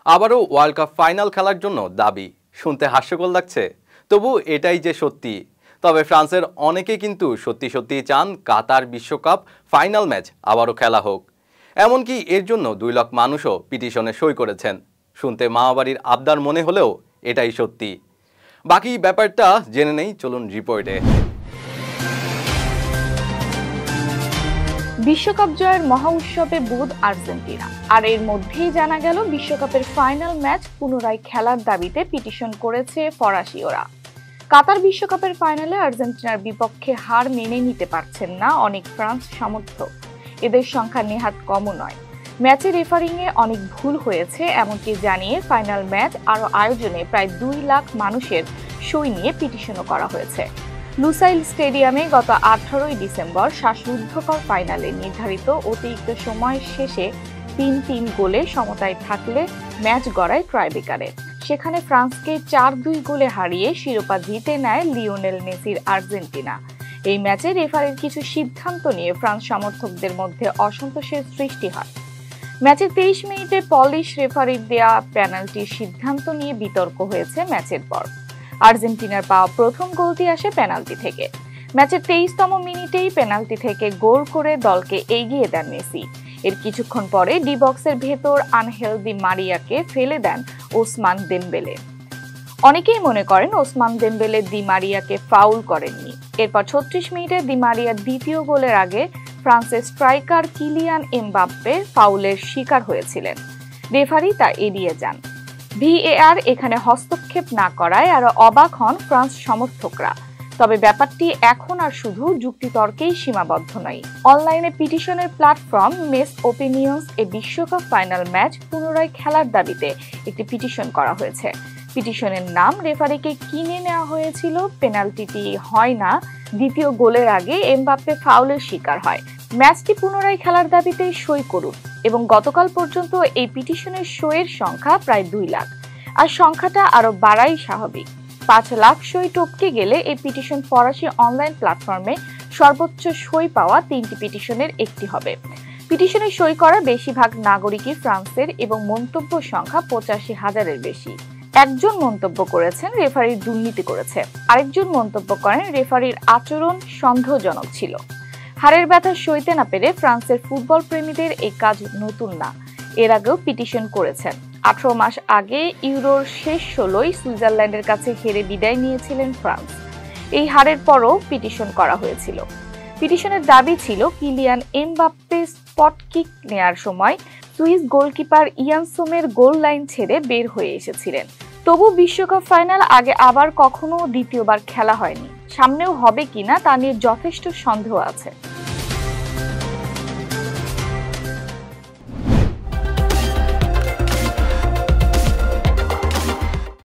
আবারও world cup final খেলার জন্য দাবি শুনতে হাস্যকর লাগছে, তবু এটাই যে সত্যি। তবে ফ্রান্সের অনেকে কিন্তু সত্যি সত্যি চান কাতার বিশ্বকাপ ফাইনাল ম্যাচ আবারও খেলা হোক। এমনকি এর জন্য 2 লাখ মানুষও পিটিশনে সই করেছেন। শুনতে মামাবাড়ির আবদার মনে হলেও এটাই সত্যি। বাকি ব্যাপারটা জেনে নেই, চলুন রিপোর্টে। বিশ্বকাপ জয়ের মহা উৎসবে বুঁদ আর্জেন্টিনা, আর এর মধ্যেই জানা গেল বিশ্বকাপের ফাইনাল ম্যাচ পুনরায় খেলার দাবিতে পিটিশন করেছে ফরাসিওরা। কাতার বিশ্বকাপের ফাইনালে আর্জেন্টিনার বিপক্ষে হার মেনে নিতে পারছেন না অনেক ফ্রান্স সমর্থক। এদের সংখ্যা নেহাত কমও নয়। ম্যাচের রেফারিংয়ে অনেক ভুল হয়েছে এমনকি জানিয়ে ফাইনাল ম্যাচ আরও আয়োজনে প্রায় 2 লাখ মানুষের সই নিয়ে পিটিশনও করা হয়েছে। লুসাইল স্টেডিয়ামে গত 18 ডিসেম্বর শ্বাসরুদ্ধকর ফাইনালে নির্ধারিত অতিরিক্ত সময় শেষে 3-3 গোলে সমতায় থাকলে ম্যাচ গড়ায় ট্রাইবেকারে। সেখানে ফ্রান্সকে 4-2 গোলে হারিয়ে শিরোপা জিতে নেয় লিওনেল মেসির আর্জেন্টিনা। এই ম্যাচে রেফারির কিছু সিদ্ধান্ত নিয়ে ফ্রান্স সমর্থকদের মধ্যে অসন্তোষের সৃষ্টি হয়। ম্যাচের 23 মিনিটে পলিশ রেফারির দেয়া পেনাল্টির সিদ্ধান্ত নিয়ে বিতর্ক হয়েছে ম্যাচের পর। আর্জেন্টিনার পাওয়া প্রথম গোলটি আসে পেনাল্টি থেকে। ম্যাচের 23তম মিনিটেই পেনাল্টি থেকে গোল করে দলকে এগিয়ে দেন মেসি। এর কিছুক্ষণ পরে ডি বক্সের ভেতর আনহেল দি মারিয়াকে ফেলে দেন ওসমান দেমবেলে। অনেকেই মনে করেন ওসমান দেমবেলে দি মারিয়াকে ফাউল করেননি। এরপর 36 মিনিটে দি মারিয়ার দ্বিতীয় গোলের আগে ফ্রান্সের স্ট্রাইকার কিলিয়ান এমবাপ্পে ফাউলের শিকার হয়েছিলেন। রেফারি তা এড়িয়ে যান। ভিএআর এখানে হস্তক্ষেপ না করায় আরো অবাক হন ফ্রান্স সমর্থকরা। তবে ব্যাপারটি এখন আর শুধু যুক্তিতর্কেই সীমাবদ্ধ নয়। অনলাইনে পিটিশনের প্ল্যাটফর্ম মেস ওপিনিয়ন্স এ বিশ্বকাপ ফাইনাল ম্যাচ পুনরায় খেলার দাবিতে একটি পিটিশন করা হয়েছে। পিটিশনের নাম রেফারিকে কিনে নেওয়া হয়েছিল, পেনাল্টিটি হয় না, দ্বিতীয় গোলের আগে এমবাপ্পে ফাউলের শিকার হয়, ম্যাচটি পুনরায় খেলার দাবিতে সই করুন। এবং গতকাল পর্যন্ত এই পিটিশনের সইয়ের সংখ্যা প্রায় 2 লাখ, আর সংখ্যাটা আরো বাড়াই স্বাভাবিক। 5 লাখ সই টপকে গেলে এই পিটিশন ফরাসি অনলাইন প্ল্যাটফর্মে সর্বোচ্চ সই পাওয়া 3টি পিটিশনের একটি হবে। পিটিশনে সই করা বেশিরভাগ নাগরিকই ফ্রান্সের এবং মন্তব্য সংখ্যা 85,000-এর বেশি। একজন মন্তব্য করেছেন রেফারির দুর্নীতি করেছে, আরেকজন মন্তব্য করেন রেফারির আচরণ সন্দেহজনক ছিল। হারের ব্যথা সইতে না পেরে ফ্রান্সের ফুটবল প্রেমীদের এই কাজ নতুন না, এর আগেও পিটিশন করেছেন। 18 মাস আগে ইউরোর শেষ 16ই সুইজারল্যান্ডের কাছে হেরে বিদায় নিয়েছিলেন ফ্রান্স। এই হারের পরও পিটিশন করা হয়েছিল। পিটিশনের দাবি ছিল কিলিয়ান এমবাপ্পে স্পট কিক নেয়ার সময় সুইস গোলকিপার ইয়ান সোমের গোল লাইন ছেড়ে বের হয়ে এসেছিলেন। তবু বিশ্বকাপ ফাইনাল আগে আবার কখনো দ্বিতীয়বার খেলা হয়নি, সামনেও হবে কিনা তা নিয়ে যথেষ্ট সন্দেহ আছে।